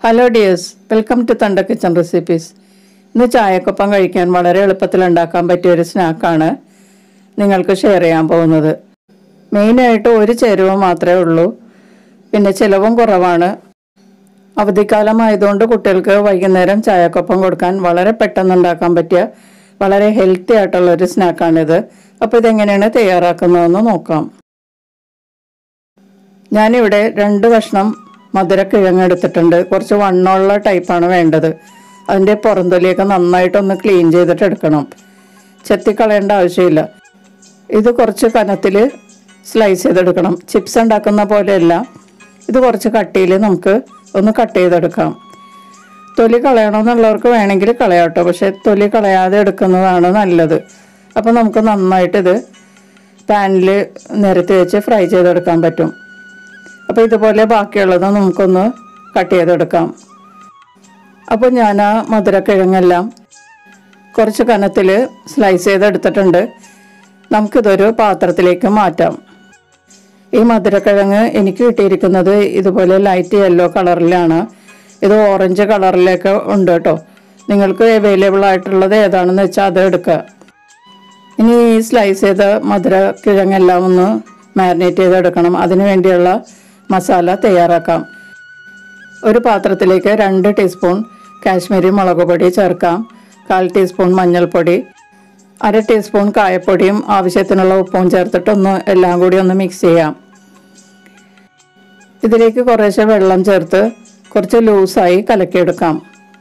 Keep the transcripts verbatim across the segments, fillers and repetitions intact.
Hello dears, welcome to തണ്ട kitchen recipes. ഇന്ന് ചായക്കൊപ്പം കഴിക്കാൻ വളരെ എളുപ്പത്തിൽ ഉണ്ടാക്കാൻ പറ്റിയ ഒരു സ്നാക്കാണ് നിങ്ങൾക്ക് ഷെയർ ചെയ്യാൻ പോകുന്നത്. മെയിനായിട്ട് ഒരു ചേരുവ മാത്രമേ ഉള്ളൂ, പിന്നെ ചിലവും കുറവാണ്. അവധിക്കാലമായതുകൊണ്ട് കുട്ടികൾക്ക് വൈകുന്നേരം ചായക്കൊപ്പം കൊടുക്കാൻ വളരെ പെട്ടെന്ന് ഉണ്ടാക്കാൻ പറ്റിയ വളരെ ഹെൽത്തി ആയിട്ടുള്ളൊരു സ്നാക്കാണിത്. അപ്പോൾ ഇതെങ്ങനെയാണ് തയ്യാറാക്കുന്നതെന്ന് നോക്കാം. ഞാനിവിടെ രണ്ട് കഷ്ണം മധുരക്കിഴങ്ങ് എടുത്തിട്ടുണ്ട്. കുറച്ച് വണ്ണമുള്ള ടൈപ്പാണ് വേണ്ടത്. അതിൻ്റെ പുറന്തൊലിയൊക്കെ നന്നായിട്ടൊന്ന് ക്ലീൻ ചെയ്തിട്ട് എടുക്കണം. ചെത്തിക്കളയേണ്ട ആവശ്യമില്ല. ഇത് കുറച്ച് കനത്തിൽ സ്ലൈസ് ചെയ്തെടുക്കണം. ചിപ്സ് ഉണ്ടാക്കുന്ന പോലെയല്ല, ഇത് കുറച്ച് കട്ടിയിൽ നമുക്ക് ഒന്ന് കട്ട് ചെയ്തെടുക്കാം. തൊലി കളയണമെന്നുള്ളവർക്ക് വേണമെങ്കിൽ കളയാട്ടോ, പക്ഷെ തൊലി കളയാതെ എടുക്കുന്നതാണ് നല്ലത്. അപ്പോൾ നമുക്ക് നന്നായിട്ടിത് പാനിൽ നിരത്തി വെച്ച് ഫ്രൈ ചെയ്തെടുക്കാൻ പറ്റും. അപ്പോൾ ഇതുപോലെ ബാക്കിയുള്ളത് നമുക്കൊന്ന് കട്ട് ചെയ്തെടുക്കാം. അപ്പോൾ ഞാൻ ആ മധുരക്കിഴങ്ങെല്ലാം കുറച്ച് കനത്തിൽ സ്ലൈസ് ചെയ്തെടുത്തിട്ടുണ്ട്. നമുക്കിതൊരു പാത്രത്തിലേക്ക് മാറ്റാം. ഈ മധുരക്കിഴങ്ങ് എനിക്ക് കിട്ടിയിരിക്കുന്നത് ഇതുപോലെ ലൈറ്റ് യെല്ലോ കളറിലാണ്. ഇത് ഓറഞ്ച് കളറിലൊക്കെ ഉണ്ട് കേട്ടോ. നിങ്ങൾക്ക് അവൈലബിൾ ആയിട്ടുള്ളത് ഏതാണെന്ന് വെച്ചാൽ അത് എടുക്കുക. ഇനി ഈ സ്ലൈസ് ചെയ്ത മധുരക്കിഴങ്ങെല്ലാം ഒന്ന് മാരിനേറ്റ് ചെയ്തെടുക്കണം. അതിനു വേണ്ടിയുള്ള മസാല തയ്യാറാക്കാം. ഒരു പാത്രത്തിലേക്ക് രണ്ട് ടീസ്പൂൺ കാശ്മീരി മുളക് പൊടി ചേർക്കാം. കാൽ ടീസ്പൂൺ മഞ്ഞൾപ്പൊടി, അര ടീസ്പൂൺ കായപ്പൊടിയും ആവശ്യത്തിനുള്ള ഉപ്പും ചേർത്തിട്ടൊന്ന് എല്ലാം കൂടി ഒന്ന് മിക്സ് ചെയ്യാം. ഇതിലേക്ക് കുറേശ്ശെ വെള്ളം ചേർത്ത് കുറച്ച് ലൂസായി കലക്കിയെടുക്കാം.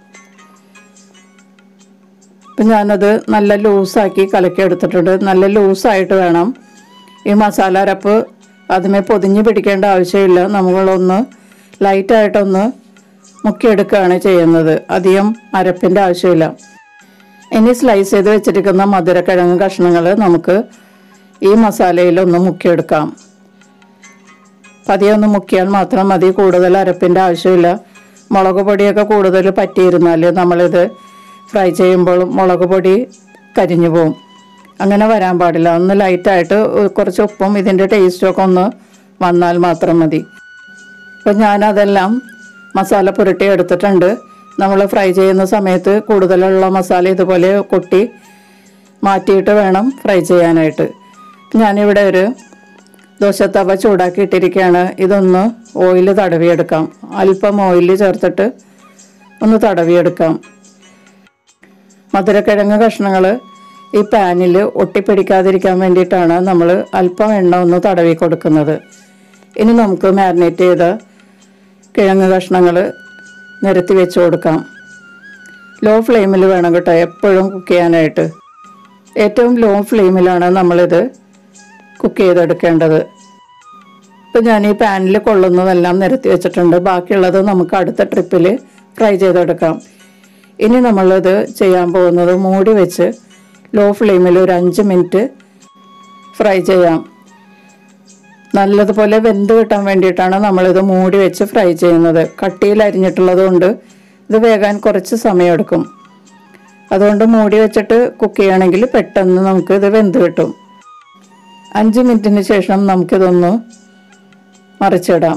ഇപ്പം ഞാനത് നല്ല ലൂസാക്കി കലക്കിയെടുത്തിട്ടുണ്ട്. നല്ല ലൂസായിട്ട് വേണം. ഈ മസാല അരപ്പ് അതിമേ പൊതിഞ്ഞ് പിടിക്കേണ്ട ആവശ്യമില്ല. നമ്മളൊന്ന് ലൈറ്റായിട്ടൊന്ന് മുക്കിയെടുക്കുകയാണ് ചെയ്യുന്നത്. അധികം അരപ്പിൻ്റെ ആവശ്യമില്ല. ഇനി സ്ലൈസ് ചെയ്ത് വെച്ചിരിക്കുന്ന മധുരക്കിഴങ്ങ് കഷ്ണങ്ങൾ നമുക്ക് ഈ മസാലയിലൊന്ന് മുക്കിയെടുക്കാം. പതിയെ ഒന്ന് മുക്കിയാൽ മാത്രം മതി. കൂടുതൽ അരപ്പിൻ്റെ ആവശ്യമില്ല. മുളക് പൊടിയൊക്കെ കൂടുതൽ പറ്റിയിരുന്നാൽ നമ്മളിത് ഫ്രൈ ചെയ്യുമ്പോൾ മുളക് പൊടി കരിഞ്ഞു പോവും. അങ്ങനെ വരാൻ പാടില്ല. ഒന്ന് ലൈറ്റായിട്ട് കുറച്ച് ഉപ്പും ഇതിൻ്റെ ടേസ്റ്റൊക്കെ ഒന്ന് വന്നാൽ മാത്രം മതി. അപ്പോൾ ഞാനതെല്ലാം മസാല പുരട്ടി എടുത്തിട്ടുണ്ട്. നമ്മൾ ഫ്രൈ ചെയ്യുന്ന സമയത്ത് കൂടുതലുള്ള മസാല ഇതുപോലെ കൊട്ടി മാറ്റിയിട്ട് വേണം ഫ്രൈ ചെയ്യാനായിട്ട്. ഞാനിവിടെ ഒരു ദോശത്തവ ചൂടാക്കിയിട്ടിരിക്കുകയാണ്. ഇതൊന്ന് ഓയിൽ തടവിയെടുക്കാം. അല്പം ഓയിൽ ചേർത്തിട്ട് ഒന്ന് തടവിയെടുക്കാം. മധുരക്കിഴങ്ങ് കഷ്ണങ്ങൾ ഈ പാനിൽ ഒട്ടിപ്പിടിക്കാതിരിക്കാൻ വേണ്ടിയിട്ടാണ് നമ്മൾ അല്പം എണ്ണ ഒന്ന് തടവി കൊടുക്കുന്നത്. ഇനി നമുക്ക് മാരിനേറ്റ് ചെയ്ത കിഴങ്ങ് കഷ്ണങ്ങൾ നിരത്തി വെച്ച് കൊടുക്കാം. ലോ ഫ്ലെയിമിൽ വേണം കേട്ടോ എപ്പോഴും കുക്ക് ചെയ്യാനായിട്ട്. ഏറ്റവും ലോ ഫ്ലെയിമിലാണ് നമ്മളിത് കുക്ക് ചെയ്തെടുക്കേണ്ടത്. ഇപ്പം ഞാൻ ഈ പാനിൽ കൊള്ളുന്നതെല്ലാം നിരത്തി വെച്ചിട്ടുണ്ട്. ബാക്കിയുള്ളത് നമുക്ക് അടുത്ത ട്രിപ്പിൽ ഫ്രൈ ചെയ്തെടുക്കാം. ഇനി നമ്മളിത് ചെയ്യാൻ പോകുന്നത് മൂടി വെച്ച് ലോ ഫ്ലെയിമിൽ ഒരു അഞ്ച് മിനിറ്റ് ഫ്രൈ ചെയ്യാം. നല്ലതുപോലെ വെന്ത് കിട്ടാൻ വേണ്ടിയിട്ടാണ് നമ്മളിത് മൂടി വെച്ച് ഫ്രൈ ചെയ്യുന്നത്. കട്ടിയിൽ അരിഞ്ഞിട്ടുള്ളത് കൊണ്ട് ഇത് വേകാൻ കുറച്ച് സമയമെടുക്കും. അതുകൊണ്ട് മൂടി വെച്ചിട്ട് കുക്ക് ചെയ്യുകയാണെങ്കിൽ പെട്ടെന്ന് നമുക്ക് ഇത് വെന്ത് കിട്ടും. അഞ്ച് മിനിറ്റിന് ശേഷം നമുക്കിതൊന്ന് മറിച്ചിടാം.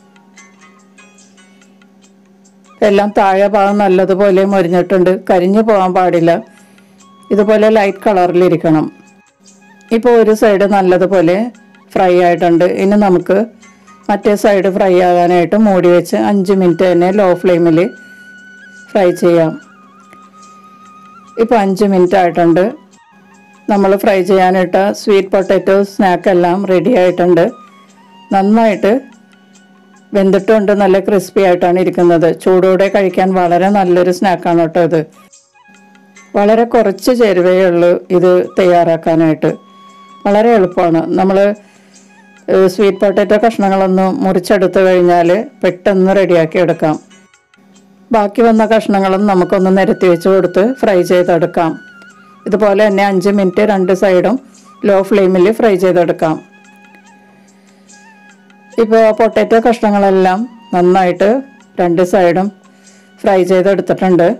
എല്ലാം താഴെ ഭാഗം നല്ലതുപോലെ മൊരിഞ്ഞിട്ടുണ്ട്. കരിഞ്ഞു പോകാൻ പാടില്ല. ഇതുപോലെ ലൈറ്റ് കളറിലിരിക്കണം. ഇപ്പോൾ ഒരു സൈഡ് നല്ലതുപോലെ ഫ്രൈ ആയിട്ടുണ്ട്. ഇനി നമുക്ക് മറ്റേ സൈഡ് ഫ്രൈ ആകാനായിട്ട് മൂടി വെച്ച് അഞ്ച് മിനിറ്റ് തന്നെ ലോ ഫ്ലെയിമിൽ ഫ്രൈ ചെയ്യാം. ഇപ്പോൾ അഞ്ച് മിനിറ്റ് ആയിട്ടുണ്ട്. നമ്മൾ ഫ്രൈ ചെയ്യാനിട്ട സ്വീറ്റ് പൊട്ടാറ്റോ സ്നാക്കെല്ലാം റെഡി ആയിട്ടുണ്ട്. നന്നായിട്ട് വെന്തിട്ടുണ്ട്. നല്ല ക്രിസ്പി ആയിട്ടാണ് ഇരിക്കുന്നത്. ചൂടോടെ കഴിക്കാൻ വളരെ നല്ലൊരു സ്നാക്കാണ് കേട്ടോ ഇത്. വളരെ കുറച്ച് ചേരുവയേ ഉള്ളൂ ഇത് തയ്യാറാക്കാനായിട്ട്. വളരെ എളുപ്പമാണ്. നമ്മൾ സ്വീറ്റ് പൊട്ടാറ്റോ കഷ്ണങ്ങളൊന്ന് മുറിച്ചെടുത്ത് കഴിഞ്ഞാൽ പെട്ടെന്ന് റെഡിയാക്കി എടുക്കാം. ബാക്കി വന്ന കഷ്ണങ്ങളും നമുക്കൊന്ന് നിരത്തി വെച്ച് കൊടുത്ത് ഫ്രൈ ചെയ്തെടുക്കാം. ഇതുപോലെ തന്നെ അഞ്ച് മിനിറ്റ് രണ്ട് സൈഡും ലോ ഫ്ലെയിമിൽ ഫ്രൈ ചെയ്തെടുക്കാം. ഇപ്പോൾ പൊട്ടാറ്റോ കഷ്ണങ്ങളെല്ലാം നന്നായിട്ട് രണ്ട് സൈഡും ഫ്രൈ ചെയ്തെടുത്തിട്ടുണ്ട്.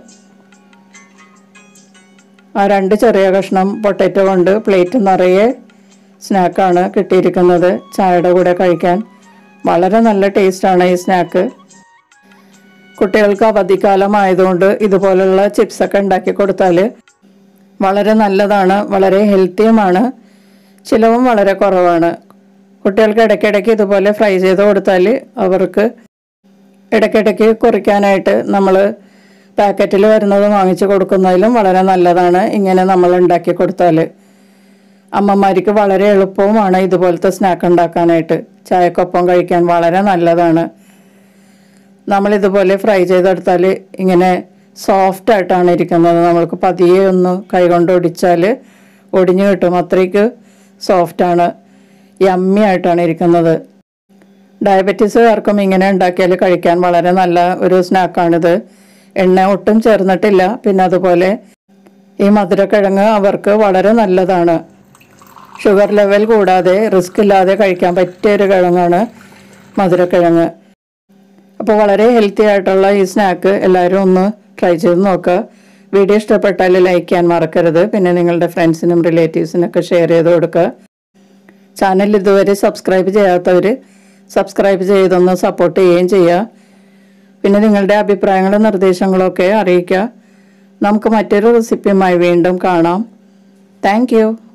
ആ രണ്ട് ചെറിയ കഷ്ണം പൊട്ടാറ്റോ കൊണ്ട് പ്ലേറ്റ് നിറയെ സ്നാക്കാണ് കിട്ടിയിരിക്കുന്നത്. ചായയുടെ കൂടെ കഴിക്കാൻ വളരെ നല്ല ടേസ്റ്റാണ് ഈ സ്നാക്ക്. കുട്ടികൾക്ക് അവധിക്കാലമായതുകൊണ്ട് ഇതുപോലുള്ള ചിപ്സൊക്കെ ഉണ്ടാക്കി കൊടുത്താൽ വളരെ നല്ലതാണ്, വളരെ ഹെൽത്തിയുമാണ്, ചിലവും വളരെ കുറവാണ്. കുട്ടികൾക്ക് ഇടയ്ക്കിടയ്ക്ക് ഇതുപോലെ ഫ്രൈ ചെയ്ത് കൊടുത്താൽ അവർക്ക് ഇടയ്ക്കിടയ്ക്ക് കുറിക്കാനായിട്ട് നമ്മൾ പാക്കറ്റിൽ വരുന്നത് വാങ്ങിച്ച് കൊടുക്കുന്നതിലും വളരെ നല്ലതാണ് ഇങ്ങനെ നമ്മൾ ഉണ്ടാക്കി കൊടുത്താൽ. അമ്മമാർക്ക് വളരെ എളുപ്പവുമാണ് ഇതുപോലത്തെ സ്നാക്ക് ഉണ്ടാക്കാനായിട്ട്. ചായക്കൊപ്പം കഴിക്കാൻ വളരെ നല്ലതാണ്. നമ്മളിതുപോലെ ഫ്രൈ ചെയ്തെടുത്താൽ ഇങ്ങനെ സോഫ്റ്റ് ആയിട്ടാണ് ഇരിക്കുന്നത്. നമ്മൾക്ക് പതിയെ ഒന്ന് കൈകൊണ്ട് ഒടിച്ചാൽ ഒടിഞ്ഞു കിട്ടും, അത്രയ്ക്ക് സോഫ്റ്റാണ്, യമ്മി ആയിട്ടാണ് ഇരിക്കുന്നത്. ഡയബറ്റീസുകാർക്കും ഇങ്ങനെ ഉണ്ടാക്കിയാൽ കഴിക്കാൻ വളരെ നല്ല ഒരു സ്നാക്കാണിത്. എണ്ണ ഒട്ടും ചേർന്നിട്ടില്ല. പിന്നെ അതുപോലെ ഈ മധുരക്കിഴങ്ങ് അവർക്ക് വളരെ നല്ലതാണ്. ഷുഗർ ലെവൽ കൂടാതെ റിസ്ക് ഇല്ലാതെ കഴിക്കാൻ പറ്റിയ ഒരു കിഴങ്ങാണ് മധുരക്കിഴങ്ങ്. അപ്പോൾ വളരെ ഹെൽത്തി ആയിട്ടുള്ള ഈ സ്നാക്ക് എല്ലാവരും ഒന്ന് ട്രൈ ചെയ്ത് നോക്കുക. വീഡിയോ ഇഷ്ടപ്പെട്ടാൽ ലൈക്ക് ചെയ്യാൻ മറക്കരുത്. പിന്നെ നിങ്ങളുടെ ഫ്രണ്ട്സിനും റിലേറ്റീവ്സിനൊക്കെ ഷെയർ ചെയ്ത് കൊടുക്കുക. ചാനൽ ഇതുവരെ സബ്സ്ക്രൈബ് ചെയ്യാത്തവർ സബ്സ്ക്രൈബ് ചെയ്തൊന്ന് സപ്പോർട്ട് ചെയ്യുകയും ചെയ്യുക. പിന്നെ നിങ്ങളുടെ അഭിപ്രായങ്ങളും നിർദ്ദേശങ്ങളൊക്കെ അറിയിക്കുക. നമുക്ക് മറ്റൊരു റെസിപ്പിയുമായി വീണ്ടും കാണാം. Thank U.